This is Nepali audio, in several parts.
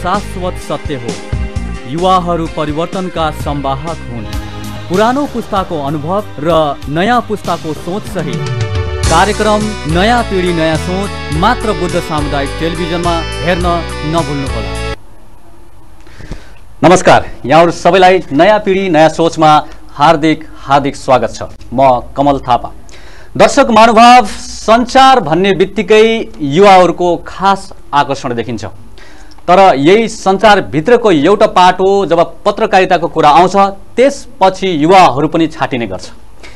शाश्वत सत्य हो। युवाहरू परिवर्तनका संवाहक हुन्। पुरानो पुस्ताको अनुभव र नयाँ पुस्ताको सोच सहित कार्यक्रम नयाँ पिढी नयाँ सोच मात्र बुद्ध सामुदायिक टेलिभिजनमा हेर्न नभुल्नुहोला। नमस्कार, यहाँहरू सबैलाई नयाँ पिढी नयाँ सोचमा हार्दिक स्वागत छ। म कमल थापा। दर्शक महानुभाव, सञ्चार भन्ने बित्तिकै युवाहरूको खास आकर्षण देखिन्छ। तर यही सञ्चारभित्रको एउटा पाटो जब पत्रकारिताको कुरा आउँछ त्यसपछि युवाहरू पनि छाटिने गर्छ।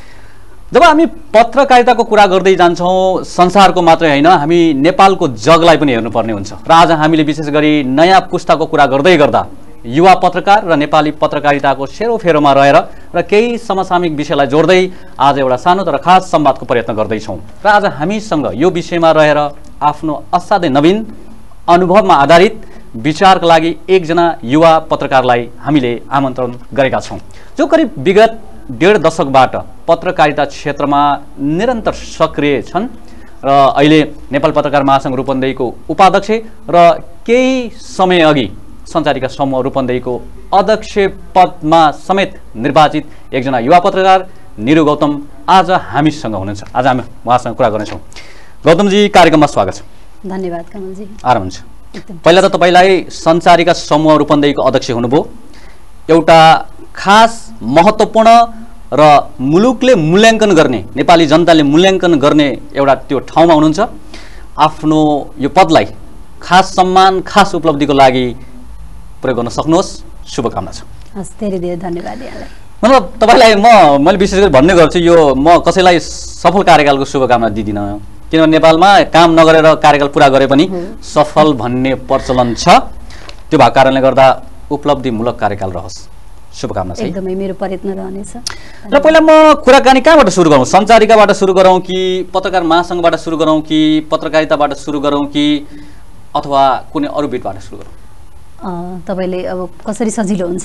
जब हामी पत्रकारिताको कुरा गर्दै जान्छौँ, संसारको मात्रै होइन, हामी नेपालको जगलाई पनि हेर्नुपर्ने हुन्छ। र आज हामीले विशेष गरी नयाँ पुस्ताको कुरा गर्दै गर्दा युवा पत्रकार र नेपाली पत्रकारिताको सेरोफेरोमा रहेर र केही समसामयिक विषयलाई जोड्दै आज एउटा सानो तर खास संवादको प्रयत्न गर्दैछौँ। र आज हामीसँग यो विषयमा रहेर आफ्नो असाध्यै नवीन अनुभवमा आधारित विचारका लागि एकजना युवा पत्रकारलाई हामीले आमन्त्रण गरेका छौँ, जो करिब विगत 1.5 दशकबाट पत्रकारिता क्षेत्रमा निरन्तर सक्रिय छन् र अहिले नेपाल पत्रकार महासङ्घ रूपन्देहीको उपाध्यक्ष र केही समय अघि सञ्चारिका समूह रूपन्देहीको अध्यक्ष पदमा समेत निर्वाचित एकजना युवा पत्रकार निरु गौतम आज हामीसँग हुनुहुन्छ। आज हामी उहाँसँग कुरा गर्नेछौँ। गौतमजी, कार्यक्रममा स्वागत छ। धन्यवाद कमलजी। आराम हुन्छ। पहिला त तपाईँलाई सञ्चारिका समूह रूपन्देहीको अध्यक्ष हुनुभयो। एउटा खास महत्त्वपूर्ण र मुलुकले मूल्याङ्कन गर्ने, नेपाली जनताले मूल्याङ्कन गर्ने एउटा त्यो ठाउँमा हुनुहुन्छ। आफ्नो यो पदलाई खास सम्मान, खास उपलब्धिको लागि प्रयोग गर्न सक्नुहोस्। शुभकामना छ। हस्, धेरै धेरै धन्यवाद यहाँलाई। मतलब तपाईँलाई मैले विशेष गरी भन्ने गर्छु, यो म कसैलाई सफल कार्यकालको शुभकामना दिदिनँ, किनभने नेपालमा काम नगरेर कार्यकाल पुरा गरे पनि सफल भन्ने प्रचलन छ। त्यो भएको कारणले गर्दा उपलब्धिमूलक कार्यकाल रहोस्। शुभकामना छ। एकदमै मेरो प्रयत्न रहनेछ। र पहिला म कुराकानी कहाँबाट सुरु गरौँ? सञ्चारिकाबाट सुरु गरौँ कि पत्रकार महासङ्घबाट सुरु गरौँ कि पत्रकारिताबाट सुरु गरौँ कि अथवा कुनै अरू बिटबाट सुरु गरौँ? तपाईँले अब कसरी सजिलो हुन्छ?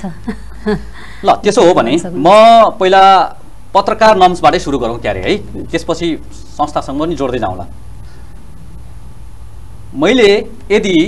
ल, त्यसो हो भने म पहिला पत्रकार नम्सबाटै सुरु गरौँ क्यारे है, त्यसपछि संस्थासँग पनि जोड्दै जाउँला। मैले यदि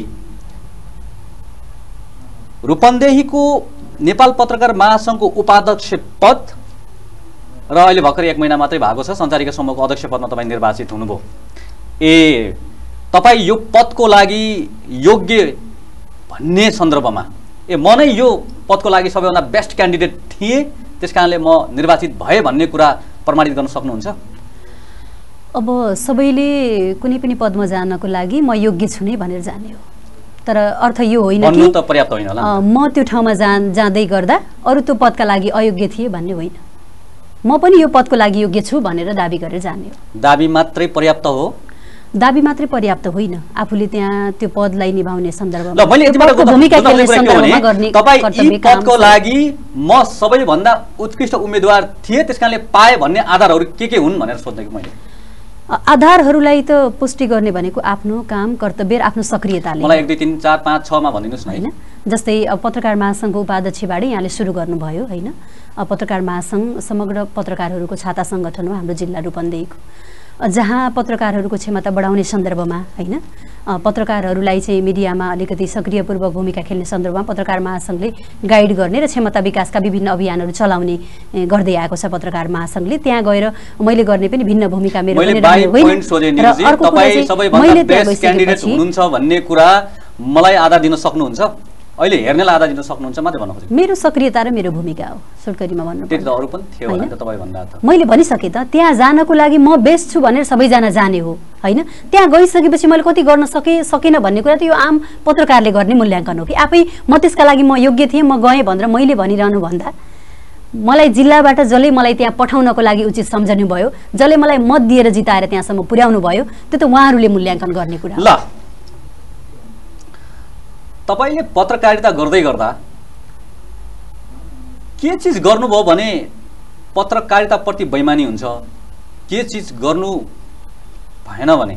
रूपन्देहीको नेपाल पत्रकार महासङ्घको उपाध्यक्ष पद र अहिले भर्खर 1 महिना मात्रै भएको छ सञ्चारिका समूहको अध्यक्ष पदमा तपाईँ निर्वाचित हुनुभयो। तपाईँ यो पदको लागि योग्य भन्ने सन्दर्भमा म नै यो पदको लागि सबैभन्दा बेस्ट क्यान्डिडेट थिएँ, त्यस कारणले म निर्वाचित भएँ भन्ने कुरा प्रमाणित गर्न सक्नुहुन्छ? अब सबैले कुनै पनि पदमा जानको लागि म योग्य छु नै भनेर जाने हो, तर अर्थ यो होइन कि त पर्याप्त होइन होला। म त्यो ठाउँमा जाँदै गर्दा अरू त्यो पदका लागि अयोग्य थिए भन्ने होइन। म पनि यो पदको लागि योग्य छु भनेर दाबी गरेर जाने हो। दाबी मात्रै पर्याप्त हो? दाबी मात्रै पर्याप्त होइन, आफूले त्यहाँ त्यो पदलाई निभाउने सन्दर्भमा भूमिका खेल्ने सन्दर्भमा गर्ने पदको लागि म सबैभन्दा उत्कृष्ट उम्मेदवार थिए, त्यसकारणले पाए भन्ने आधारहरू के हुन् भनेर सोध्दै मैले। आधारहरूलाई त पुष्टि गर्ने भनेको आफ्नो काम, कर्तव्य र आफ्नो सक्रियताले। मलाई 1 2 3 4 5 6 मा भनिदिनुस् न। हैन, जस्तै पत्रकार महासङ्घको उपाध्यक्षबाट यहाँले सुरु गर्नुभयो हैन। पत्रकार महासङ्घ समग्र पत्रकारहरूको छाता सङ्गठन हो हाम्रो जिल्ला रूपन्देहीको, जहाँ पत्रकारहरूको क्षमता बढाउने सन्दर्भमा हैन, पत्रकारहरूलाई चाहिँ मिडियामा अलिकति सक्रियपूर्वक भूमिका खेल्ने सन्दर्भमा पत्रकार महासङ्घले गाइड गर्ने र क्षमता विकासका विभिन्न अभियानहरू चलाउने गर्दै आएको छ पत्रकार महासङ्घले। त्यहाँ गएर मैले गर्ने पनि भिन्न भूमिका मेरो होइन। सबैभन्दा बेस्ट क्यान्डिडेट हुनुहुन्छ भन्ने कुरा मलाई आधार दिन सक्नुहुन्छ? अहिले हेर्नेलाई आधार दिन सक्नुहुन्छ मात्रै भन्नु खोजेको? मेरो सक्रियता र मेरो भूमिका हो, छोटकरीमा भन्नु। त्यति त अरू पनि थियो होला नि त तपाईँ भन्दा त। मैले भनिसकेँ त, त्यहाँ जानको लागि म बेस्ट छु भनेर सबैजना जाने हो हैन। त्यहाँ गइसकेपछि मैले कति गर्न सकेन भन्ने कुरा त यो आम पत्रकारले गर्ने मूल्याङ्कन हो कि आफै म त्यसका लागि म योग्य थिएँ, म गएँ भनेर मैले भनिरहनु भन्दा मलाई जिल्लाबाट जसले मलाई त्यहाँ पठाउनको लागि उचित सम्झनु भयो, जसले मलाई मत दिएर जिताएर त्यहाँसम्म पुर्याउनु भयो, त्यो त उहाँहरूले मूल्याङ्कन गर्ने कुरा हो। ल, तपाईले पत्रकारिता गर्दै गर्दा के चिज गर्नुभयो भने पत्रकारिताप्रति बेइमानी हुन्छ, के चिज गर्नु भएन भने?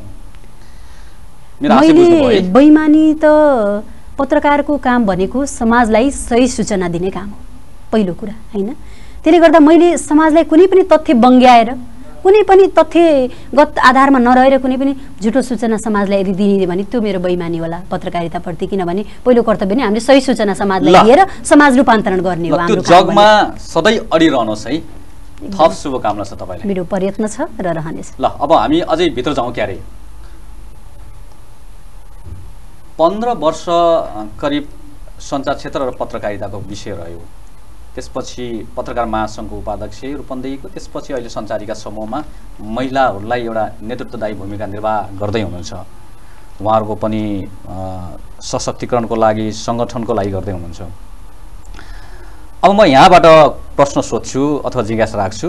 मैले बेइमानी त पत्रकारको काम भनेको समाजलाई सही सूचना दिने काम हो पहिलो कुरा हैन। त्यसले गर्दा मैले समाजलाई कुनै पनि तथ्य बङ्ग्याएर कुनै पनि तथ्यगत आधारमा नरहेर कुनै पनि झुटो सूचना समाजलाई यदि दिने भने त्यो मेरो बेइमानी होला पत्रकारिताप्रति, किनभने पहिलो कर्तव्य नै हामीले सही सूचना समाजलाई दिएर समाज रूपान्तरण गर्ने हो हाम्रो काम। त्यो जगमा सधैँ अडिरहनुहोस् है। थप शुभकामना छ तपाईलाई। मेरो प्रयत्न छ र रहनेछ। ल अब हामी अझै भित्र जाउँ क्यारे। 15 वर्ष करिब सञ्चार क्षेत्र र पत्रकारिताको विषय रह्यो। त्यसपछि पत्रकार महासङ्घको उपाध्यक्ष रूपन्देहीको, त्यसपछि अहिले सञ्चारिका समूहमा महिलाहरूलाई एउटा नेतृत्वदायी भूमिका निर्वाह गर्दै हुनुहुन्छ। उहाँहरूको पनि सशक्तिकरणको लागि सङ्गठनको लागि गर्दै हुनुहुन्छ। अब म यहाँबाट प्रश्न सोध्छु अथवा जिज्ञासा राख्छु,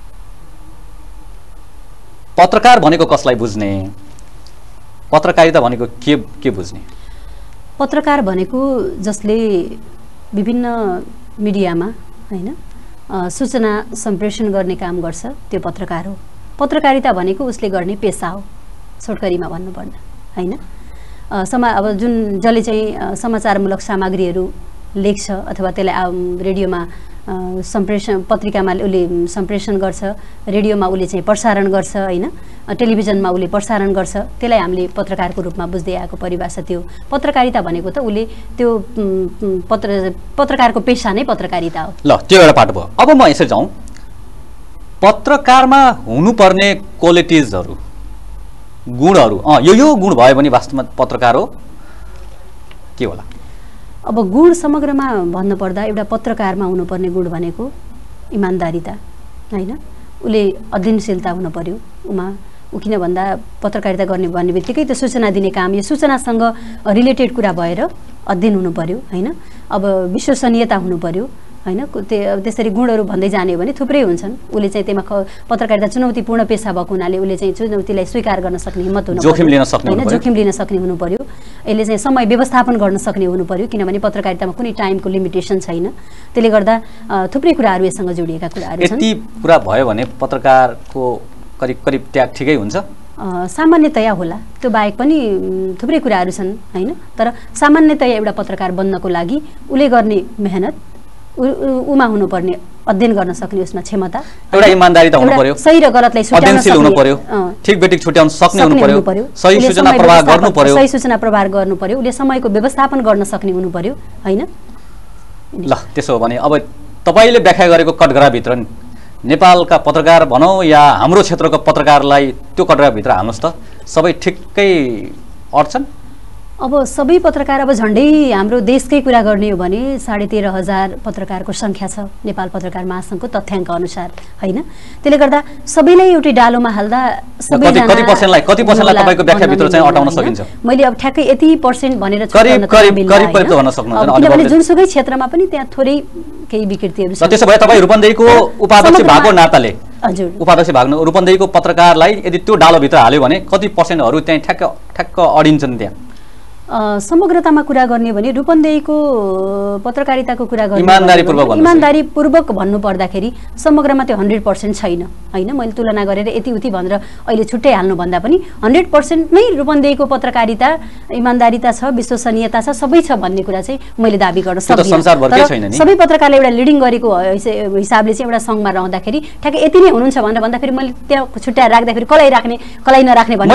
पत्रकार भनेको कसलाई बुझ्ने? पत्रकारिता भनेको के बुझ्ने? पत्रकार भनेको जसले विभिन्न मिडियामा हैन सूचना सम्प्रेषण गर्ने काम गर्छ त्यो पत्रकार हो। पत्रकारिता भनेको उसले गर्ने पेसा हो छोटकरीमा भन्नुपर्दा हैन। अब जुन जसले चाहिँ समाचारमूलक सामग्रीहरू लेख्छ अथवा त्यसलाई रेडियोमा सम्प्रेषण, पत्रिकामा उसले सम्प्रेषण गर्छ, रेडियोमा उसले चाहिँ प्रसारण गर्छ हैन, टेलिभिजनमा उसले प्रसारण गर्छ, त्यसलाई हामीले पत्रकारको रूपमा बुझ्दै आएको परिभाषा त्यो। पत्रकारिता भनेको त उसले त्यो पत्रकारको पेसा नै पत्रकारिता हो। ल त्यो एउटा पाटो भयो। अब म यसरी जाउँ, पत्रकारमा हुनुपर्ने क्वालिटिजहरू, गुणहरू, यो गुण भयो भने वास्तवमा पत्रकार हो के होला? अब गुण समग्रमा भन्नुपर्दा एउटा पत्रकारमा हुनुपर्ने गुण भनेको इमान्दारिता हैन, उसले अध्ययनशीलता हुनु पर्यो। ऊ किन भन्दा पत्रकारिता गर्ने भन्ने बित्तिकै त्यो सूचना दिने काम, यो सूचनासँग रिलेटेड कुरा भएर अध्ययन हुनु पर्यो हैन। अब विश्वसनीयता हुनु पर्यो हैन। त्यसरी गुणहरू भन्दै जाने हो भने थुप्रै हुन्छन्। उसले चाहिँ त्यसमा पत्रकारिता चुनौतीपूर्ण पेसा भएको हुनाले उसले चाहिँ चुनौतीलाई स्वीकार गर्न सक्ने हिम्मत हुनु पर्यो, जोखिम लिन सक्ने हुनु पर्यो। यसले चाहिँ समय व्यवस्थापन गर्न सक्ने हुनु पर्यो, किनभने पत्रकारितामा कुनै टाइमको लिमिटेसन छैन। त्यसले गर्दा थुप्रै कुराहरू यसँग जोडिएका कुराहरू छन्। यति कुरा भयो भने पत्रकारको करिब ट्याग ठिकै हुन्छ? सामान्यतया होला, त्यो बाहेक पनि थुप्रै कुराहरू छन् हैन। तर सामान्यतया एउटा पत्रकार बन्नको लागि उसले गर्ने मेहनत, उमा हुनुपर्ने अध्ययन गर्न सक्ने उसमा क्षमता, एउटा इमानदारिता हुनु पर्यो, सही र गलतलाई छुट्याउन सक्ने हुनु पर्यो, ठिक बेठिक छुट्याउन सक्ने हुनु पर्यो, सही सूचना प्रवाह गर्नु पर्यो, सही सूचना प्रवाह गर्नु पर्यो, उसले समयको व्यवस्थापन गर्न सक्ने हुनु पर्यो हैन। ल त्यसो हो भने अब तपाईले व्याख्या गरेको कटघराभित्र नेपालका पत्रकार भनौँ या हाम्रो क्षेत्रको पत्रकारलाई त्यो कटघराभित्र हाल्नुहोस् त, सबै ठिक्कै अड्छन्? अब सबै पत्रकार, अब झन्डै हाम्रो देशकै कुरा गर्ने हो भने 13,500 पत्रकारको सङ्ख्या छ नेपाल पत्रकार महासङ्घको तथ्याङ्क अनुसार हैन। त्यसले गर्दा सबैलाई एउटै डालोमा हाल्दा कति पर्सेन्टलाई तपाईको व्याख्याभित्र चाहिँ अटाउन सकिन्छ? मैले अब ठ्याक्कै यति % भनेर करिब त भन्न सक्नुहुन्छ, किनभने जुनसुकै क्षेत्रमा पनि त्यहाँ थोरै केही विकृतिहरू छ। त्यसो भए तपाईँ रूपन्देहीको उपाध्यक्ष भएको नाताले, हजुर उपाध्यक्ष भएको रूपन्देहीको पत्रकारलाई यदि त्यो डालोभित्र हाल्यो भने कति पर्सेन्टहरू त्यहाँ ठ्याक्क अडिन्छन्? त्यहाँ समग्रतामा कुरा गर्ने भने रूपन्देहीको पत्रकारिताको कुरा गर्ने इमानदारीपूर्वक भन्नु पर्दाखेरि समग्रमा त्यो 100% छैन हैन। मैले तुलना गरेर यति उति भनेर अहिले छुट्टै हाल्नु भन्दा पनि 100% नै रूपन्देहीको पत्रकारिता इमानदारिता छ, विश्वसनीयता छ, सबै छ भन्ने कुरा चाहिँ मैले दाबी गर्न सक्दिनँ। सबै पत्रकारले एउटा लिडिङ गरेको हिसाबले चाहिँ एउटा सङ्घमा रहँदाखेरि ठ्याक्कै यति नै हुनुहुन्छ भनेर भन्दाखेरि मैले त्यहाँ छुट्याएर राख्दाखेरि कसलाई राख्ने कसलाई नराख्ने भन्ने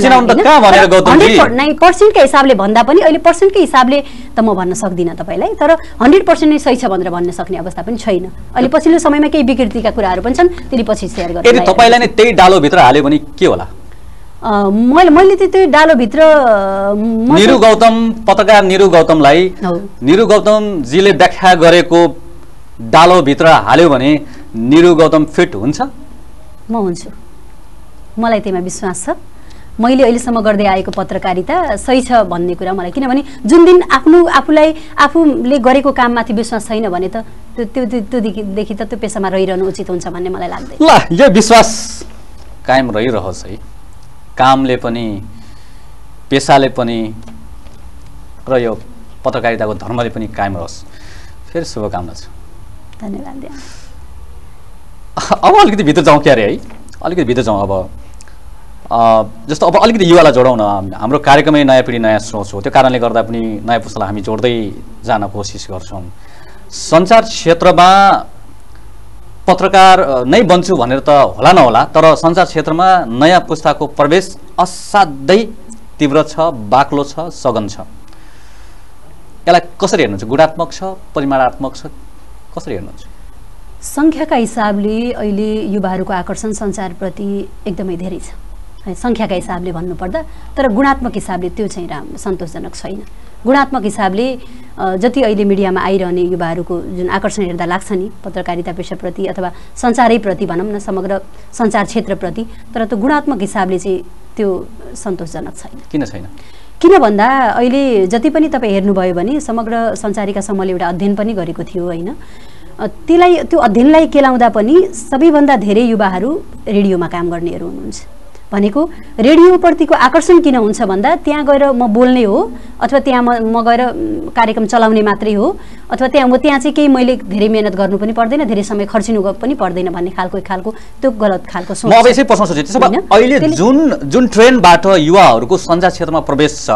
पर्सेन्टकै हिसाबले भन्दा पनि अहिले पर्सेन्टकै हिसाबले त म भन्न सक्दिनँ तपाईलाई, तर 100% नै सही छ भनेर भन्न सक्ने अवस्था पनि छैन। अहिले पछिल्लो समयमा केही विकृतिका कुराहरू पनि छन्, त्यसले पछि सेयर गर्छु। यदि तपाईलाई नै त्यही डालोभित्र हाल्यो भने के होला? मैले त्यही डालोभित्र निरु गौतम, पत्रकार निरु गौतमलाई निरु गौतमजीले व्याख्या गरेको डालोभित्र हाल्यो भने निरु गौतम फिट हुन्छ? म हुन्छु, मलाई त्यसमा विश्वास छ। मैले अहिलेसम्म गर्दै आएको पत्रकारिता सही छ भन्ने कुरा मलाई, किनभने जुन दिन आफूले गरेको काममाथि विश्वास छैन भने त त्योदेखि त त्यो पेसामा रहिरहनु उचित हुन्छ भन्ने मलाई लाग्दैन। ल यो विश्वास कायम रहिरहोस् है, कामले पनि पेसाले पनि र यो पत्रकारिताको धर्मले पनि कायम रहोस्। फेरि शुभकामना छ। धन्यवाद। अब अलिकति भित्र जाउँ क्यारे है, अलिकति भित्र जाउँ। अब जस्तो अब अलिकति युवालाई जोडाउँ न, हाम्रो कार्यक्रमै नयाँ पिँढी नयाँ सोच हो, त्यो कारणले गर्दा पनि नयाँ पुस्तालाई हामी जोड्दै जान कोसिस गर्छौँ। सञ्चार क्षेत्रमा पत्रकार नै बन्छु भनेर त होला नहोला, तर सञ्चार क्षेत्रमा नयाँ पुस्ताको प्रवेश असाध्यै तीव्र छ, बाक्लो छ, सघन छ। यसलाई कसरी हेर्नुहुन्छ? गुणात्मक छ, परिमाणात्मक छ, कसरी हेर्नुहुन्छ? सङ्ख्याका हिसाबले अहिले युवाहरूको आकर्षण सञ्चारप्रति एकदमै धेरै छ, सङ्ख्याका हिसाबले भन्नुपर्दा। तर गुणात्मक हिसाबले त्यो चाहिँ सन्तोषजनक छैन। गुणात्मक हिसाबले जति अहिले मिडियामा आइरहने युवाहरूको जुन आकर्षण हेर्दा लाग्छ नि पत्रकारिता पेशाप्रति अथवा सञ्चारैप्रति भनौँ न, समग्र सञ्चार क्षेत्रप्रति, तर त्यो गुणात्मक हिसाबले चाहिँ त्यो सन्तोषजनक छैन। किन छैन? किन भन्दा अहिले जति पनि तपाईँ हेर्नुभयो भने समग्र सञ्चारिका समूहले एउटा अध्ययन पनि गरेको थियो होइन, त्यो अध्ययनलाई केलाउँदा पनि सबैभन्दा धेरै युवाहरू रेडियोमा काम गर्नेहरू हुनुहुन्छ। भनेको रेडियोप्रतिको आकर्षण किन हुन्छ भन्दा त्यहाँ गएर म बोल्ने हो अथवा त्यहाँ म गएर कार्यक्रम चलाउने मात्रै हो अथवा त्यहाँ चाहिँ केही मैले धेरै मेहनत गर्नु पनि पर्दैन, धेरै समय खर्चिनु पनि पर्दैन भन्ने खालको त्यो गलत खालको सोच। म अब यसै प्रश्न सोचे, त्यसो भए अहिले जुन ट्रेन्डबाट युवाहरूको सञ्चार क्षेत्रमा प्रवेश छ,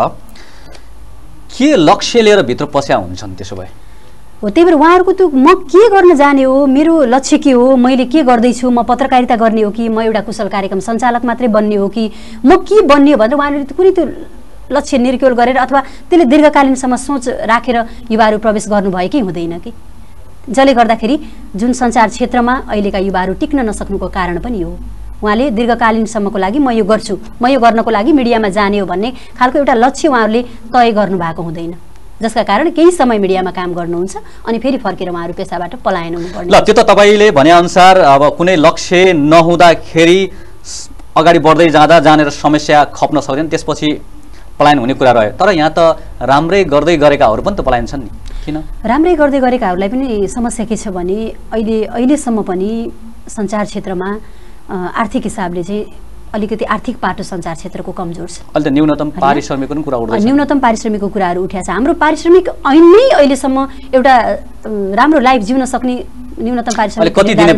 के लक्ष्य लिएर भित्र पस्या हुन्छन् त्यसो भए? हो, त्यही भएर उहाँहरूको त्यो म के गर्न जाने हो, मेरो लक्ष्य के हो, मैले के गर्दैछु, म पत्रकारिता गर्ने हो कि म एउटा कुशल कार्यक्रम सञ्चालक मात्रै बन्ने हो कि म के बन्ने हो भनेर उहाँहरूले कुनै त्यो लक्ष्य निर्क्योल गरेर अथवा त्यसले दीर्घकालीनसम्म सोच राखेर युवाहरू प्रवेश गर्नुभएकै हुँदैन कि, जसले गर्दाखेरि जुन सञ्चार क्षेत्रमा अहिलेका युवाहरू टिक्न नसक्नुको कारण पनि हो। उहाँले दीर्घकालीनसम्मको लागि म यो गर्छु, म यो गर्नको लागि मिडियामा जाने हो भन्ने खालको एउटा लक्ष्य उहाँहरूले तय गर्नुभएको हुँदैन, जसका कारण केही समय मिडियामा काम गर्नुहुन्छ अनि फेरि फर्केर उहाँहरू पेसाबाट पलायन हुनुपर्ने। ल, त्यो त तपाईँले भनेअनुसार अब कुनै लक्ष्य नहुँदाखेरि अगाडि बढ्दै जाँदा जानेर समस्या खप्न सक्दैन, त्यसपछि पलायन हुने कुरा रह्यो। तर यहाँ त राम्रै गर्दै गरेकाहरू पनि त पलायन छन् नि, किन? राम्रै गर्दै गरेकाहरूलाई पनि समस्या के छ भने अहिलेसम्म पनि सञ्चार क्षेत्रमा आर्थिक हिसाबले चाहिँ अलिकति आर्थिक पाटो सञ्चार क्षेत्रको कमजोर छ। अहिले त न्यूनतम पारिश्रमिकको कुरा उठ्दैछ, न्यूनतम पारिश्रमिकको कुराहरू उठ्या छ। हाम्रो पारिश्रमिक ऐन नै अहिलेसम्म एउटा राम्रो लाइफ जिउन सक्ने न्यूनतम पारिश्रमिक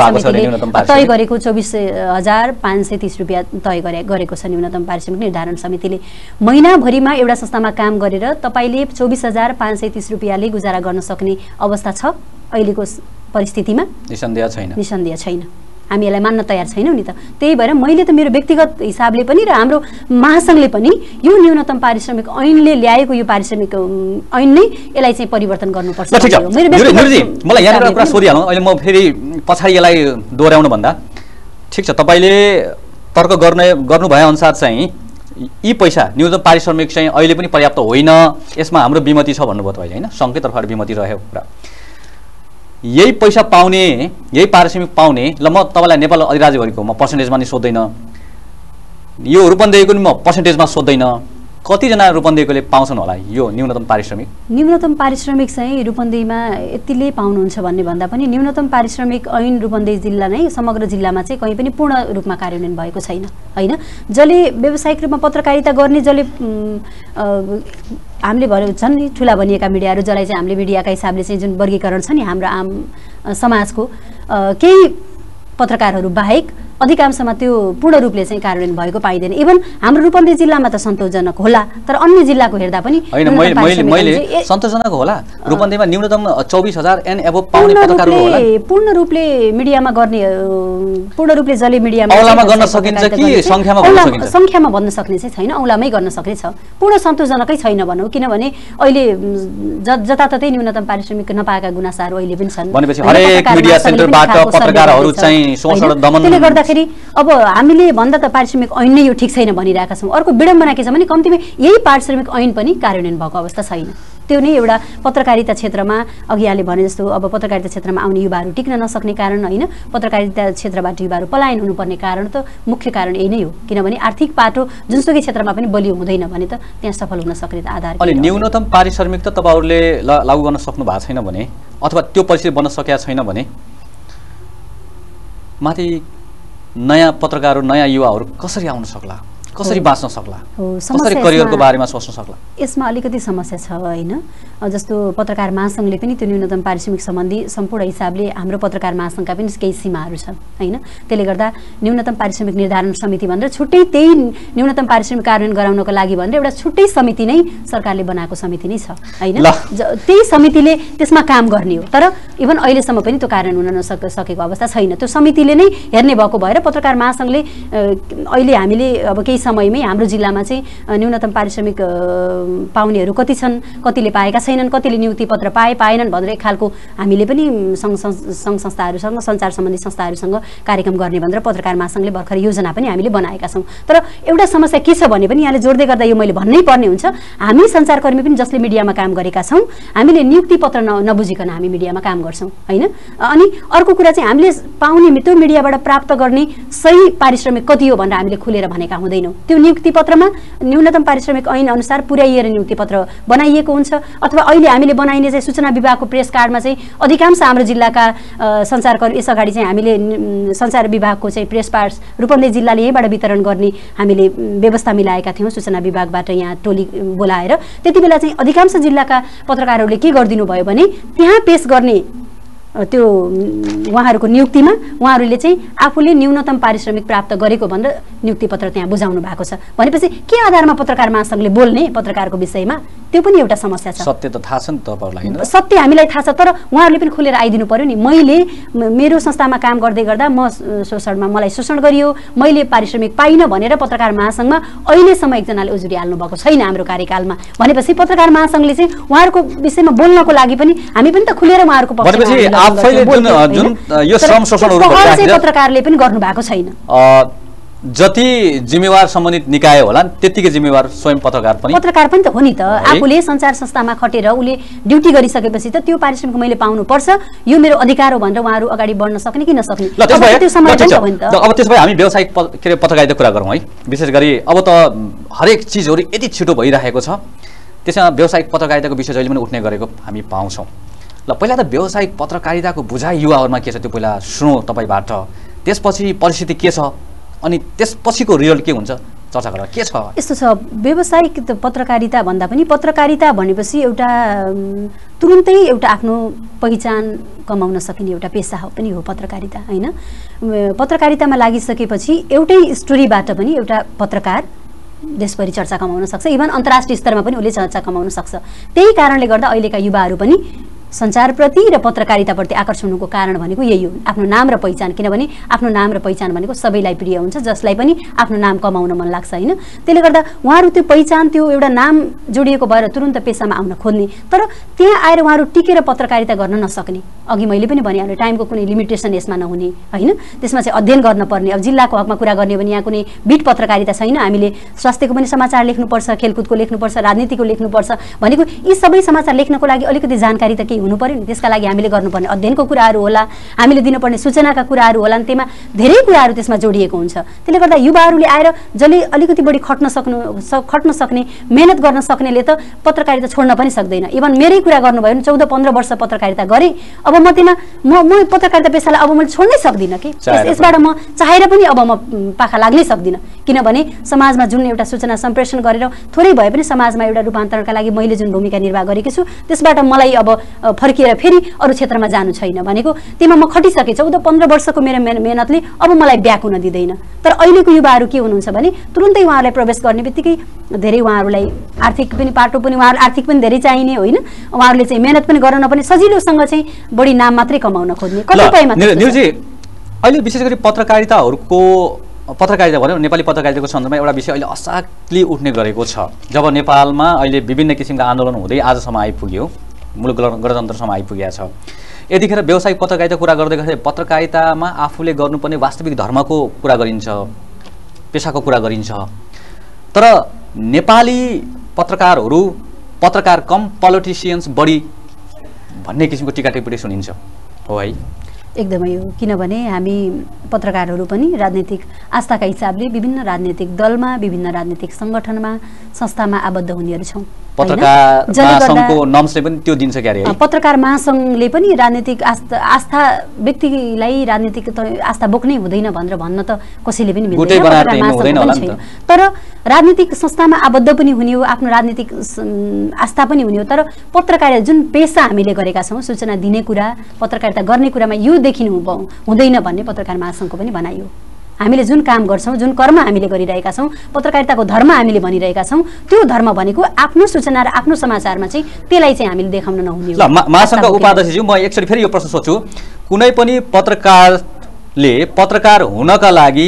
तय गरेको 24,530 रुपियाँ तय गरेको छ न्यूनतम पारिश्रमिक निर्धारण समितिले। महिनाभरिमा एउटा संस्थामा काम गरेर तपाईँले 24,530 रुपियाँले गुजारा गर्न सक्ने अवस्था छ अहिलेको परिस्थितिमा? निसन्देह छैन। हामी यसलाई मान्न तयार छैनौँ नि त। त्यही भएर मैले त मेरो व्यक्तिगत हिसाबले पनि र हाम्रो महासङ्घले पनि यो न्यूनतम पारिश्रमिक ऐनले ल्याएको यो पारिश्रमिक ऐन नै यसलाई चाहिँ परिवर्तन गर्नुपर्छ। मलाई यहाँनिर कुरा सोधिहालौँ, अहिले म फेरि पछाडि यसलाई दोहोऱ्याउनु भन्दा ठिक छ, तपाईँले तर्क गर्नु भए अनुसार चाहिँ यी पैसा न्यूनतम पारिश्रमिक चाहिँ अहिले पनि पर्याप्त होइन, यसमा हाम्रो विमति छ भन्नुभयो तपाईँले होइन, सङ्घकै तर्फबाट विमति रहेको कुरा। यही पैसा पाउने, यही पारिश्रमिक पाउने, ल म तपाईँलाई नेपाल अधिराज्यभरिको म पर्सेन्टेजमा नि सोध्दैन, यो रूपन्देहीको नि म पर्सेन्टेजमा सोध्दैन, कतिजना रूपन्देहीकोले पाउँछन् होला यो न्यूनतम पारिश्रमिक? न्यूनतम पारिश्रमिक चाहिँ रूपन्देहीमा यतिले पाउनुहुन्छ भन्ने भन्दा पनि न्यूनतम पारिश्रमिक ऐन रूपन्देही जिल्ला नै समग्र जिल्लामा चाहिँ कहीँ पनि पूर्ण रूपमा कार्यान्वयन भएको छैन होइन। जसले व्यावसायिक रूपमा पत्रकारिता गर्ने, जसले हामीले भने छन् नि ठुला भनिएका मिडियाहरू, जसलाई चाहिँ हामीले मिडियाका हिसाबले चाहिँ जुन वर्गीकरण छ नि हाम्रो आम समाजको केही पत्रकारहरू बाहेक अधिकांशमा त्यो पूर्ण रूपले चाहिँ कार्यान्वयन भएको पाइँदैन। इभन हाम्रो रूपन्देही जिल्लामा त सन्तोषजनक होला, तर अन्य जिल्लाको हेर्दा पनि होइन। मैले सन्तोषजनक होला, रूपन्देहीमा न्यूनतम 24,000 एन्ड एबोभ पाउने पत्रकारहरू होला। पूर्ण रूपले मिडियामा गर्ने, पूर्ण रूपले जसले मिडियामा गर्न सकिन्छ कि सङ्ख्यामा भन्न सक्ने चाहिँ छैन, औँलामै गर्न सक्ने छ। पूर्ण सन्तोषजनकै छैन भनौँ, किनभने अहिले जताततै न्यूनतम पारिश्रमिक नपाएका गुनासाहरू अहिले पनि छन्। भनेपछि हरेक मिडिया सेन्टरबाट पत्रकारहरू चाहिँ शोषण दमन, त्यसले गर्दाखेरि अब हामीले भन्दा त पारिश्रमिक ऐन नै यो ठिक छैन भनिरहेका छौँ। अर्को विडम्बना के छ भने कम्तीमा यही पारिश्रमिक ऐन पनि कार्यान्वयन भएको अवस्था छैन। त्यो नै एउटा पत्रकारिता क्षेत्रमा अघि यहाँले भने जस्तो अब पत्रकारिता क्षेत्रमा आउने युवाहरू टिक्न नसक्ने कारण होइन, पत्रकारिता क्षेत्रबाट युवाहरू पलायन हुनुपर्ने कारण त मुख्य कारण यही नै हो। किनभने आर्थिक पाटो जुनसुकै क्षेत्रमा पनि बलियो हुँदैन भने त त्यहाँ सफल हुन सक्ने त आधार। अनि न्यूनतम पारिश्रमिक त तपाईँहरूले लागू गर्न सक्नु भएको छैन भने अथवा त्यो परिस्थिति बन्न सकेका छैन भने माथि नयाँ पत्रकारहरू, नयाँ युवाहरू कसरी आउन सक्ला? कसरी बाँच्न सक्ला, हो, कसरी करियरको बारेमा सोच्न सक्ला? यसमा अलिकति समस्या छ हैन। जस्तो पत्रकार महासंघले पनि त्यो न्यूनतम पारिश्रमिक सम्बन्धी सम्पूर्ण हिसाबले हाम्रो पत्रकार महासंघका पनि केही सीमाहरू छन् हैन। त्यसले गर्दा न्यूनतम पारिश्रमिक निर्धारण समिति भनेर छुट्टै त्यही न्यूनतम पारिश्रमिक कार्यान्वयन गराउनको लागि भनेर एउटा छुट्टै समिति नै सरकारले बनाएको समिति नै छ हैन। त्यही समितिले त्यसमा काम गर्ने हो, तर इभन अहिलेसम्म पनि त्यो कार्यान्वयन हुन सकेको अवस्था छैन। त्यो समितिले नै हेर्ने भएको भएर पत्रकार महासंघले अहिले हामीले अब केही समयमै हाम्रो जिल्लामा चाहिँ न्यूनतम पारिश्रमिक पाउनेहरू कति छन्, कतिले पाएका छैनन्, कतिले नियुक्ति पत्र पाएनन् भनेर एक खालको हामीले पनि सङ्घ संस्थाहरूसँग, सञ्चार सम्बन्धी संस्थाहरूसँग कार्यक्रम गर्ने भनेर पत्रकार महासंघले भर्खर योजना पनि हामीले बनाएका छौँ। तर एउटा समस्या के छ भने पनि यहाँले जोड्दै गर्दा यो मैले भन्नै पर्ने हुन्छ, हामी सञ्चारकर्मी पनि जसले मिडियामा काम गरेका छौँ, हामीले नियुक्ति पत्र नबुझिकन हामी मिडियामा काम गर्छौँ हैन। अनि अर्को कुरा चाहिँ हामीले पाउने त्यो मिडियाबाट प्राप्त गर्ने सही पारिश्रमिक कति हो भनेर हामीले खुलेर भनेका हुँदैनौँ। त्यो नियुक्ति पत्रमा न्यूनतम पारिश्रमिक ऐन अनुसार पुर्याइएर नियुक्ति पत्र बनाइएको हुन्छ, अथवा अहिले हामीले बनाइने चाहिँ सूचना विभागको प्रेस कार्डमा चाहिँ अधिकांश हाम्रो जिल्लाका सञ्चारकर्मी यसअगाडि चाहिँ हामीले सञ्चार विभागको चाहिँ प्रेस पार्ट्स रूपन्देही जिल्लाले यहीँबाट वितरण गर्ने हामीले व्यवस्था मिलाएका थियौँ सूचना विभागबाट यहाँ टोली बोलाएर। त्यति बेला चाहिँ अधिकांश जिल्लाका पत्रकारहरूले के गरिदिनु भयो भने त्यहाँ पेश गर्ने त्यो उहाँहरूको नियुक्तिमा उहाँहरूले चाहिँ आफूले न्यूनतम पारिश्रमिक प्राप्त गरेको भनेर नियुक्ति पत्र त्यहाँ बुझाउनु भएको छ। भनेपछि के आधारमा पत्रकार महासंघले बोल्ने पत्रकारको विषयमा, त्यो पनि एउटा समस्या छ। सत्य त थाहा छ नि तपाईहरुलाई, सत्य हामीलाई थाहा छ, तर उहाँहरूले पनि खुलेर आइदिनु पर्यो नि। मैले मेरो संस्थामा काम गर्दै गर्दा शोषणमा मलाई शोषण गरियो, मैले पारिश्रमिक पाइनँ भनेर पत्रकार महासंघमा अहिलेसम्म एकजनाले उजुरी हाल्नु भएको छैन हाम्रो कार्यकालमा। भनेपछि पत्रकार महासंघले चाहिँ उहाँहरूको विषयमा बोल्नको लागि पनि हामी पनि त खुलेर उहाँहरूको पक्षमा यो श्रम शोषणहरु पत्रकारले पनि गर्नु भएको छैन। जति जिम्मेवार सम्बन्धित निकाय होला त्यतिकै जिम्मेवार स्वयं पत्रकार पनि त हो नि त। आफूले सञ्चार संस्थामा खटेर उले ड्युटी गरिसकेपछि त त्यो पारिश्रमिक मैले पाउनु पर्छ, यो मेरो अधिकार हो भनेर उहाँहरू अगाडि बढ्न सक्ने कि नसक्ने त्यो समय पनि त हो नि त। अब त्यसपछि हामी व्यावसायिक पत्रकारिता कुरा गरौँ है। विशेष गरी अब त हरेक चीजहरु यति छिटो भइरहेको छ, त्यसमा व्यावसायिक पत्रकारिताको विषय जहिले पनि उठ्ने गरेको हामी पाउँछौँ। ल पहिला त व्यावसायिक पत्रकारिताको बुझाइ युवाहरुमा के छ त्यो पहिला सुनौ तपाईबाट, त्यसपछि परिस्थिति के छ अनि त्यसपछिको रिजल्ट के हुन्छ चर्चा गरौँ। के छ यस्तो छ व्यावसायिक पत्रकारिता भन्दा पनि पत्रकारिता भनेपछि एउटा तुरुन्तै एउटा आफ्नो पहिचान कमाउन सकिने एउटा पेशा हो पनि हो पत्रकारिता हैन। पत्रकारितामा लागिसकेपछि एउटै स्टोरीबाट पनि एउटा पत्रकार देशभरि चर्चा कमाउन सक्छ, इभन अन्तर्राष्ट्रिय स्तरमा पनि उसले चर्चा कमाउन सक्छ। त्यही कारणले गर्दा अहिलेका युवाहरू पनि सञ्चारप्रति र पत्रकारिताप्रति आकर्षण हुनुको कारण भनेको यही हो, आफ्नो नाम र पहिचान। किनभने आफ्नो नाम र पहिचान भनेको सबैलाई प्रिय हुन्छ, जसलाई पनि आफ्नो नाम कमाउन मन लाग्छ हैन। त्यसले गर्दा उहाँहरू त्यो पहिचान, त्यो एउटा नाम जोडिएको भएर तुरुन्त पेसामा आउन खोज्ने, तर त्यहाँ आएर उहाँहरू टिकेर पत्रकारिता गर्न नसक्ने। अघि मैले पनि भनिहालेँ, टाइमको कुनै लिमिटेसन यसमा नहुने हैन। त्यसमा चाहिँ अध्ययन गर्न पर्ने। अब जिल्लाको हकमा कुरा गर्ने भने यहाँ कुनै बिट पत्रकारिता छैन। हामीले स्वास्थ्यको पनि समाचार लेख्नुपर्छ, खेलकुदको लेख्नुपर्छ, राजनीतिको लेख्नुपर्छ भनेको यी सबै समाचार लेख्नको लागि अलिकति जानकारी त केही हुनु पर्यो नि। त्यसका लागि हामीले गर्नुपर्ने अध्ययनको कुराहरू होला, हामीले दिनुपर्ने सूचनाका कुराहरू होला, त्यसमा धेरै कुराहरू त्यसमा जोडिएको हुन्छ। त्यसले गर्दा युवाहरूले आएर जसले अलिकति बढी खट्न सक्ने, मेहनत गर्न सक्नेले त पत्रकारिता छोड्न पनि सक्दैन। इभन मेरै कुरा गर्नुभयो भने 14-15 वर्ष पत्रकारिता गरेँ, अब म त्यसमा म पत्रकारिता पेसालाई अब मैले छोड्नै सक्दिनँ कि यसबाट म चाहेर पनि अब म पाखा लाग्नै सक्दिनँ। किनभने समाजमा जुन एउटा सूचना सम्प्रेषण गरेर थोरै भए पनि समाजमा एउटा रूपान्तरणका लागि मैले जुन भूमिका निर्वाह गरेकी छु त्यसबाट मलाई अब फर्किएर फेरि अरू क्षेत्रमा जानु छैन भनेको त्यसमा म खटिसकेँ। 14-15 वर्षको मेरो मेहनतले अब मलाई ब्याक हुन दिँदैन। तर अहिलेको युवाहरू के हुनुहुन्छ भने तुरुन्तै उहाँहरूलाई प्रवेश गर्ने बित्तिकै धेरै उहाँहरूलाई आर्थिक पनि पाटो पनि उहाँहरू आर्थिक पनि धेरै चाहिने होइन, उहाँहरूले चाहिँ मेहनत पनि गर्न नपर्ने, सजिलोसँग चाहिँ बढी नाम मात्रै कमाउन खोज्ने कतिपयमा। निरुजी अहिले विशेष गरी पत्रकारिता भन्यो नेपाली पत्रकारिताको सन्दर्भमा एउटा विषय अहिले असाध्यै उठ्ने गरेको छ। जब नेपालमा अहिले विभिन्न किसिमका आन्दोलन हुँदै आजसम्म आइपुग्यो, मुलुक गणतन्त्रसम्म आइपुगेको छ, यतिखेर व्यावसायिक पत्रकारिता कुरा गर्दै गर्दै पत्रकारितामा आफूले गर्नुपर्ने वास्तविक धर्मको कुरा गरिन्छ, पेसाको कुरा गरिन्छ। तर नेपाली पत्रकारहरू पत्रकार कम पोलिटिसियन्स बढी भन्ने किसिमको टिका टिप्पणी सुनिन्छ हो है? एकदमै हो। किनभने हामी पत्रकारहरू पनि राजनीतिक आस्थाका हिसाबले विभिन्न राजनीतिक दलमा, विभिन्न राजनीतिक सङ्गठनमा, संस्थामा आबद्ध हुनेहरू छौँ पत्रकार महासंघको नम्सले पनि त्यो दिन्छ क्यारे है। पत्रकार महासंघले पनि राजनीतिक आस्था व्यक्तिलाई राजनीतिक आस्था बोक्नै हुँदैन भनेर भन्न त कसैले पनि मिल्दैन। तर राजनीतिक संस्थामा आबद्ध पनि हुने हो, आफ्नो राजनीतिक आस्था पनि हुने हो। तर पत्रकारिता जुन पेसा हामीले गरेका छौँ, सूचना दिने कुरा, पत्रकारिता गर्ने कुरामा यो देखिनु हुँदैन भन्ने पत्रकार महासंघको पनि भनाइ हो। हामीले जुन काम गर्छौँ, जुन कर्म हामीले गरिरहेका छौँ, पत्रकारिताको धर्म हामीले भनिरहेका छौँ, त्यो धर्म भनेको आफ्नो सूचना र आफ्नो समाचारमा चाहिँ त्यसलाई चाहिँ हामीले देखाउन नहुने हो। ल महासंघका उपाध्यक्षज्यू, म एकचोटि फेरि यो प्रश्न सोध्छु। कुनै पनि पत्रकारले पत्रकार हुनका लागि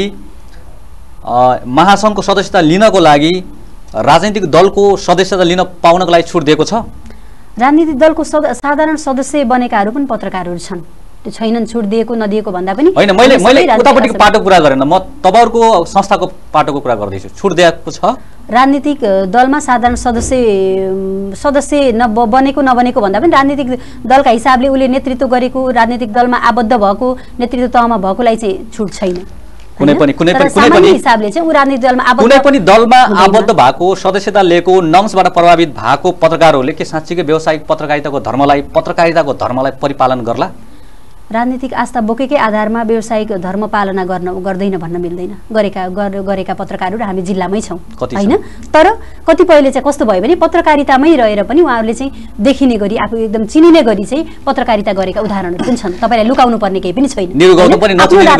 महासंघको सदस्यता लिनको लागि राजनीतिक दलको सदस्यता लिन पाउनको लागि छुट दिएको छ? राजनीतिक दलको साधारण सदस्य बनेकाहरू पनि पत्रकारहरू छन्, त्यो छैनन्। छुट दिएको नदिएको भन्दा पनि होइन, मैले उतापट्टिको पाटोको कुरा गरेन, म तपाईँहरूको संस्थाको पाटोको कुरा गर्दैछु। छुट दिएको छ? राजनीतिक दलमा साधारण सदस्य बनेको नबनेको भन्दा पनि राजनीतिक दलका हिसाबले उसले नेतृत्व गरेको, राजनीतिक दलमा आबद्ध भएको, नेतृत्व तहमा भएकोलाई चाहिँ छुट छैन। कुनै पनि हिसाबले चाहिँ ऊ राजनीतिक दलमा कुनै पनि दलमा आबद्ध भएको, सदस्यता लिएको, नम्सबाट प्रभावित भएको पत्रकारहरूले के साँच्चीकै व्यावसायिक पत्रकारिताको धर्मलाई परिपालन गर्ला? राजनीतिक आस्था बोकेकै आधारमा व्यावसायिक धर्म पालना गर्दैन भन्न मिल्दैन। गरेका पत्रकारहरू हामी जिल्लामै छौँ होइन। तर कतिपयले चाहिँ कस्तो भयो भने पत्रकारितामै रहेर पनि उहाँहरूले चाहिँ देखिने गरी, आफू एकदम चिनिने गरी चाहिँ पत्रकारिता गरेका उदाहरणहरू पनि छन्। तपाईँलाई लुकाउनु पर्ने केही पनि छैन। निरु गौतम पनि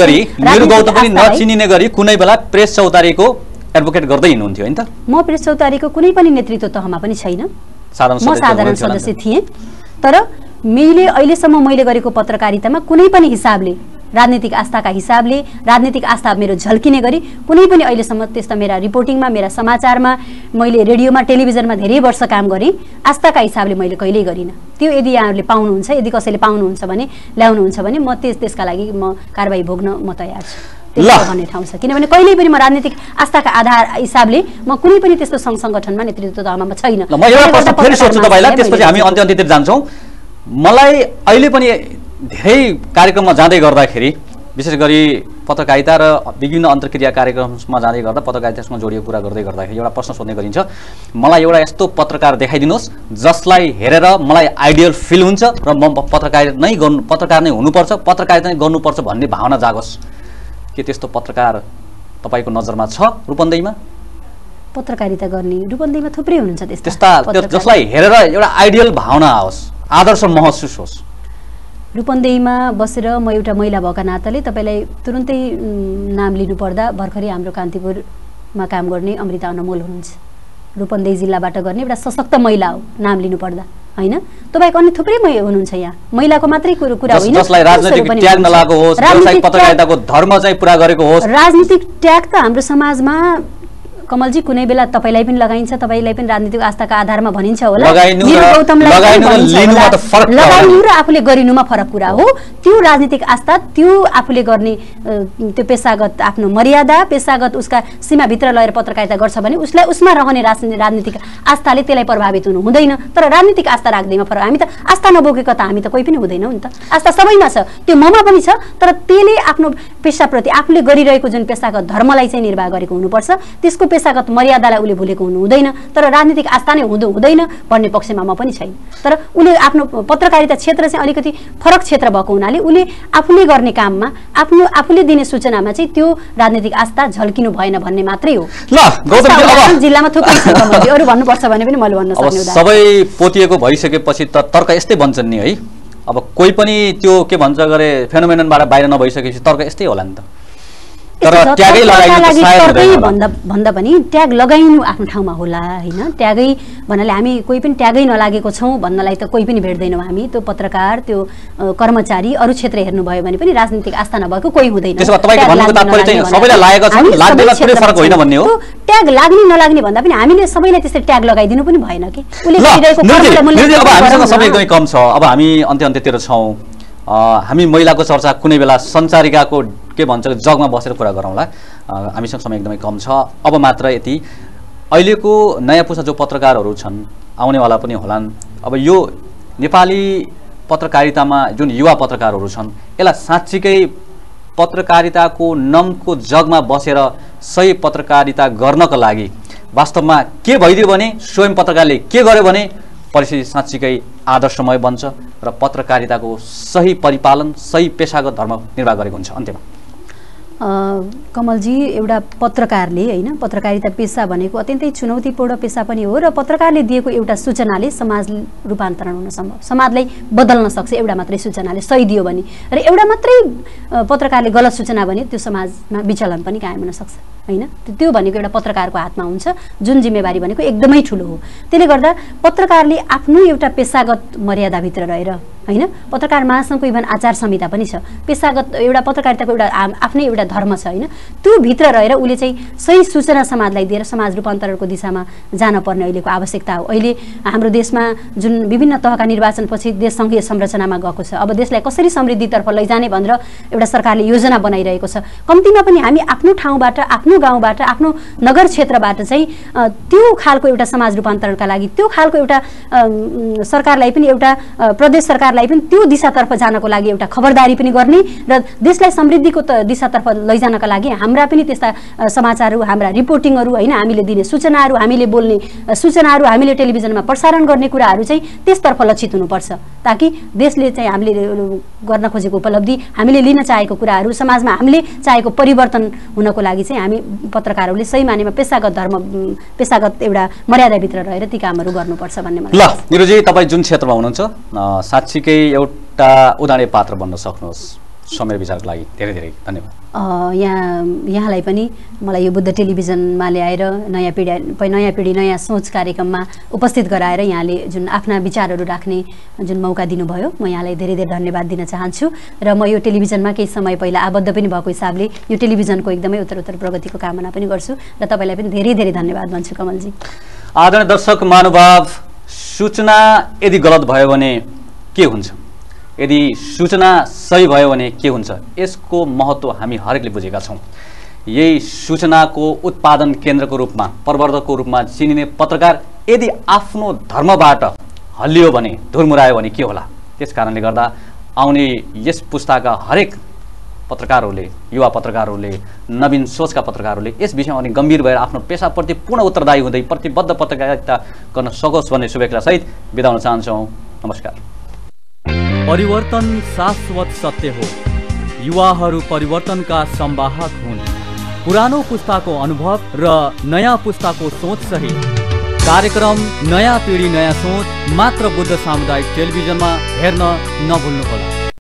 नचिनिने गरी कुनै बेला प्रेस चौतारीको एडभोकेट गर्दै हिँड्नुहुन्थ्यो होइन त? म प्रेस चौतारीको कुनै पनि नेतृत्व तहमा पनि छैन, म साधारण सदस्य थिएँ। तर अहिलेसम्म मैले गरेको पत्रकारितामा कुनै पनि हिसाबले, राजनीतिक आस्थाका हिसाबले, राजनीतिक आस्था मेरो झल्किने गरी कुनै पनि अहिलेसम्म त्यस्ता मेरा रिपोर्टिङमा, मेरा समाचारमा, मैले रेडियोमा, टेलिभिजनमा धेरै वर्ष काम गरेँ, आस्थाका हिसाबले मैले कहिल्यै गरिनँ। त्यो यदि यहाँहरूले पाउनुहुन्छ, यदि कसैले पाउनुहुन्छ भने, ल्याउनुहुन्छ भने म त्यसका लागि म कारबाही भोग्न म तयार छु। भन्ने ठाउँ छ, किनभने कहिल्यै पनि म राजनीतिक आस्थाका आधार हिसाबले म कुनै पनि त्यस्तो सङ्घ सङ्गठनमा नेतृत्व तहमा छैन। म एउटा प्रश्न फेरि सोध्छु तपाईँलाई, त्यसपछि हामी अन्त्यतिर जान्छौँ। मलाई अहिले पनि धेरै कार्यक्रममा जाँदै गर्दाखेरि, विशेष गरी पत्रकारिता र विभिन्न अन्तर्क्रिया कार्यक्रममा जाँदै गर्दा पत्रकारितासँग जोडिएको कुरा गर्दै गर्दाखेरि एउटा प्रश्न सोध्ने गरिन्छ, मलाई एउटा यस्तो पत्रकार देखाइदिनुहोस् जसलाई हेरेर मलाई आइडियल फिल हुन्छ र म पत्रकार नै हुनुपर्छ, पत्रकारिता नै गर्नुपर्छ भन्ने भावना जागोस्। के त्यस्तो पत्रकार तपाईँको नजरमा छ रूपन्देहीमा? पत्रकारिता गर्ने रूपन्देहीमा थुप्रै हुनुहुन्छ त्यस्ता जसलाई हेरेर एउटा आइडियल भावना आओस्, आदर्श महसुस होस्। रूपन्देहीमा बसेर म एउटा महिला भएका नाताले तपाईँलाई तुरुन्तै नाम लिनुपर्दा भर्खरै हाम्रो कान्तिपुरमा काम गर्ने अमृता अनमोल हुनुहुन्छ। रूपन्देही जिल्लाबाट गर्ने एउटा सशक्त महिला हो नाम लिनुपर्दा होइन। तपाईँको अन्य थुप्रै हुनुहुन्छ यहाँ, महिलाको मात्रै कुरा होइन। जसलाई राजनीतिक ट्याग नलागेको होस्, व्यावसायिक पत्रकारिताको धर्म चाहिँ पुरा गरेको होस्। राजनीतिक ट्याग त हाम्रो समाजमा कमलजी कुनै बेला तपाईँलाई पनि लगाइन्छ, तपाईँलाई पनि राजनीतिक आस्थाका आधारमा भनिन्छ होला। लगाइनु र आफूले गरिनुमा फरक कुरा हो। त्यो राजनीतिक आस्था, त्यो आफूले गर्ने त्यो पेसागत आफ्नो मर्यादा, पेसागत उसका सीमाभित्र लगेर पत्रकारिता गर्छ भने उसलाई उसमा रहने राजनीतिक आस्थाले त्यसलाई प्रभावित हुनु हुँदैन। तर राजनीतिक आस्था राख्दैमा फरक। हामी त आस्था नबोकेको त हामी त कोही पनि हुँदैनौँ नि त। आस्था सबैमा छ, त्यो ममा पनि छ। तर त्यसले आफ्नो पेसाप्रति आफूले गरिरहेको जुन पेसागत धर्मलाई चाहिँ निर्वाह गरेको हुनुपर्छ, त्यसको पेसागत मर्यादालाई उसले भुलेको हुनु हुँदैन। तर राजनीतिक आस्था नै हुँदैन भन्ने पक्षमा म पनि छैन। तर उसले आफ्नो पत्रकारिता क्षेत्र चाहिँ अलिकति फरक क्षेत्र भएको हुनाले उसले आफूले गर्ने काममा, आफूले दिने सूचनामा चाहिँ त्यो राजनीतिक आस्था झल्किनु भएन भन्ने मात्रै हो। ल गौतम, जिल्लामा थुप्रै छ, अरू भन्नुपर्छ भने पनि मैले भन्न सक्ने उदाहरण। सबै पोतिएको भइसकेपछि त तर्क यस्तै बन्छन् नि है। अब कोही पनि त्यो के भन्छ गरे फेनोमेननबाट बाहिर नभइसकेपछि तर्क यस्तै होला नि त। तर ट्यागै भन्दा पनि ट्याग लगाइनु आफ्नो ठाउँमा होला होइन। ट्यागै भन्नाले हामी कोही पनि ट्यागै नलागेको छौँ भन्नलाई त कोही पनि भेट्दैनौँ हामी। त्यो पत्रकार, त्यो कर्मचारी, अरू क्षेत्र हेर्नुभयो भने पनि राजनीतिक आस्था नभएको कोही हुँदैन। ट्याग लाग्ने नलाग्ने भन्दा पनि हामीले सबैलाई त्यस्तै ट्याग लगाइदिनु पनि भएन कि। एकदमै कम छ। अब हामी अन्त्यतिर छौँ। हामी महिलाको चर्चा कुनै बेला सञ्चारिकाको के भन्छ जगमा बसेर कुरा गरौँला। हामीसँग समय एकदमै कम छ। अब मात्र यति, अहिलेको नयाँ पुस्ता जो पत्रकारहरू छन्, आउनेवाला पनि होलान्, अब यो नेपाली पत्रकारितामा जुन युवा पत्रकारहरू छन्, यसलाई साँच्चीकै पत्रकारिताको नमको जगमा बसेर सही पत्रकारिता गर्नको लागि वास्तवमा के भइदियो भने स्वयं पत्रकारले के गर्यो भने परिस्थिति साँच्चीकै आदर्शमय बन्छ र पत्रकारिताको सही परिपालन सही पेशागत धर्म निर्वाह गरेको हुन्छ। अन्त्यमा कमलजी, एउटा पत्रकारले होइन, पत्रकारिता पेसा भनेको अत्यन्तै चुनौतीपूर्ण पेसा पनि हो र पत्रकारले दिएको एउटा सूचनाले समाज रूपान्तरण हुन सम्भव, समाजलाई बदल्न सक्छ एउटा मात्रै सूचनाले सही दियो भने, र एउटा मात्रै पत्रकारले गलत सूचना भने त्यो समाजमा विचलन पनि कायम हुन सक्छ होइन। त्यो भनेको एउटा पत्रकारको हातमा हुन्छ, जुन जिम्मेवारी भनेको एकदमै ठुलो हो। त्यसले गर्दा पत्रकारले आफ्नो एउटा पेसागत मर्यादाभित्र रहेर होइन, पत्रकार महासङ्घको इभन आचार संहिता पनि छ, पेसागत एउटा पत्रकारिताको एउटा आफ्नै एउटा धर्म छ होइन, त्यो भित्र रहेर उसले चाहिँ सही सूचना समाजलाई दिएर समाज रूपान्तरणको दिशामा जानुपर्ने अहिलेको आवश्यकता हो। अहिले हाम्रो देशमा जुन विभिन्न तहका निर्वाचनपछि देश सङ्घीय संरचनामा गएको छ, अब देशलाई कसरी समृद्धितर्फ लैजाने भनेर एउटा सरकारले योजना बनाइरहेको छ। कम्तीमा पनि हामी आफ्नो ठाउँबाट, आफ्नो गाउँबाट, आफ्नो नगर क्षेत्रबाट चाहिँ त्यो खालको एउटा समाज रूपान्तरणका लागि त्यो खालको एउटा सरकारलाई पनि, एउटा प्रदेश सरकारलाई पनि त्यो दिशातर्फ जानको लागि एउटा खबरदारी पनि गर्ने र देशलाई समृद्धिको दिशातर्फ लैजानका लागि हाम्रा पनि त्यस्ता समाचारहरू, हाम्रा रिपोर्टिङहरू होइन, हामीले दिने सूचनाहरू, हामीले बोल्ने सूचनाहरू, हामीले टेलिभिजनमा प्रसारण गर्ने कुराहरू चाहिँ त्यसतर्फ लक्षित हुनुपर्छ, ताकि देशले चाहिँ हामीले गर्न खोजेको उपलब्धि, हामीले लिन चाहेको कुराहरू, समाजमा हामीले चाहेको परिवर्तन हुनको लागि चाहिँ हामी पत्रकारहरूले सही मानेमा पेसागत धर्म, पेसागत एउटा मर्यादाभित्र रहेर ती कामहरू गर्नुपर्छ भन्ने मलाई ल। निरुजी, तपाईँ जुन क्षेत्रमा हुनुहुन्छ साँच्चीकै एउटा उदाहरणीय पात्र बन्न सक्नुहोस्। समय विचारको लागि धेरै धेरै धन्यवाद। यहाँलाई पनि मलाई यो बुद्ध टेलिभिजनमा ल्याएर नयाँ पिँढी नयाँ सोच कार्यक्रममा उपस्थित गराएर यहाँले जुन आफ्ना विचारहरू राख्ने जुन मौका दिनुभयो, म यहाँलाई धेरै धेरै धन्यवाद दिन चाहन्छु। र म यो टेलिभिजनमा केही समय पहिला आबद्ध पनि भएको हिसाबले यो टेलिभिजनको एकदमै उत्तरोत्तर प्रगतिको कामना पनि गर्छु र तपाईँलाई पनि धेरै धेरै धन्यवाद भन्छु कमलजी। आदरणीय दर्शक महानुभाव, सूचना यदि गलत भयो भने के हुन्छ, यदि सूचना सही भयो भने के हुन्छ, यसको महत्त्व हामी हरेकले बुझेका छौँ। यही सूचनाको उत्पादन केन्द्रको रूपमा, प्रवर्धकको रूपमा चिनिने पत्रकार यदि आफ्नो धर्मबाट हल्लियो भने, धुरमुरायो भने के होला। त्यस कारणले गर्दा आउने यस पुस्ताका हरेक पत्रकारहरूले, युवा पत्रकारहरूले, नवीन सोचका पत्रकारहरूले यस विषयमा अनि गम्भीर भएर आफ्नो पेसाप्रति पूर्ण उत्तरदायी हुँदै प्रतिबद्ध पत्रकारिता गर्न सकोस् भन्ने शुभेच्छासहित बिदा हुन चाहन्छौँ। नमस्कार। परिवर्तन शाश्वत सत्य हो। युवाहरू परिवर्तनका संवाहक हुन्। पुरानो पुस्ताको अनुभव र नयाँ पुस्ताको सोच सहित कार्यक्रम नयाँ पिँढी नयाँ सोच मात्र बुद्ध सामुदायिक टेलिभिजनमा हेर्न नभुल्नुहोला।